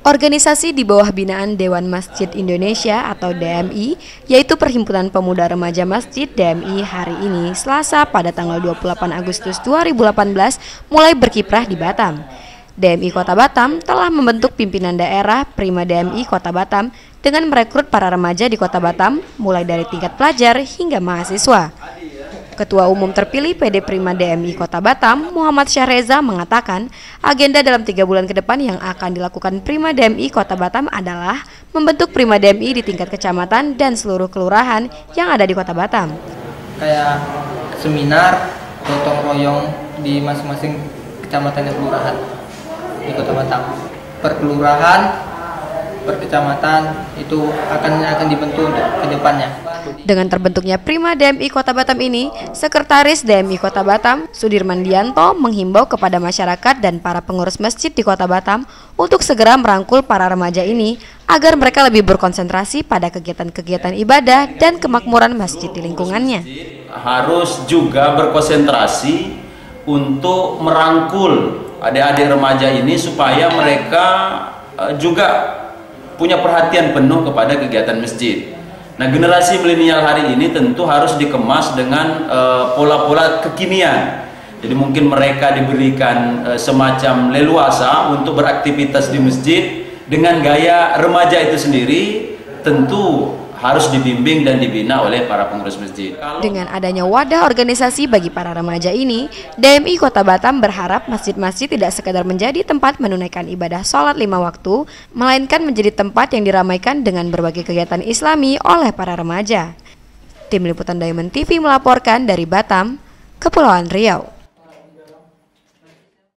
Organisasi di bawah binaan Dewan Masjid Indonesia atau DMI, yaitu Perhimpunan Pemuda Remaja Masjid DMI hari ini, Selasa pada tanggal 28 Agustus 2018, mulai berkiprah di Batam. DMI Kota Batam telah membentuk pimpinan daerah Prima DMI Kota Batam dengan merekrut para remaja di Kota Batam, mulai dari tingkat pelajar hingga mahasiswa. Ketua Umum terpilih PD Prima DMI Kota Batam, Muhammad Syahreza, mengatakan agenda dalam 3 bulan ke depan yang akan dilakukan Prima DMI Kota Batam adalah membentuk Prima DMI di tingkat kecamatan dan seluruh kelurahan yang ada di Kota Batam. Kayak seminar, gotong royong di masing-masing kecamatan dan kelurahan di Kota Batam. Per kelurahan, per kecamatan itu akan dibentuk untuk ke depannya. Dengan terbentuknya Prima DMI Kota Batam ini, Sekretaris DMI Kota Batam, Sudirman Dianto, menghimbau kepada masyarakat dan para pengurus masjid di Kota Batam untuk segera merangkul para remaja ini agar mereka lebih berkonsentrasi pada kegiatan-kegiatan ibadah dan kemakmuran masjid di lingkungannya. Harus juga berkonsentrasi untuk merangkul adik-adik remaja ini supaya mereka juga punya perhatian penuh kepada kegiatan masjid. Nah, generasi milenial hari ini tentu harus dikemas dengan pola-pola kekinian. Jadi mungkin mereka diberikan semacam leluasa untuk beraktivitas di masjid dengan gaya remaja itu sendiri, tentu harus dibimbing dan dibina oleh para pengurus masjid. Dengan adanya wadah organisasi bagi para remaja ini, DMI Kota Batam berharap masjid-masjid tidak sekadar menjadi tempat menunaikan ibadah sholat 5 waktu, melainkan menjadi tempat yang diramaikan dengan berbagai kegiatan Islami oleh para remaja. Tim Liputan Diamond TV melaporkan dari Batam, Kepulauan Riau.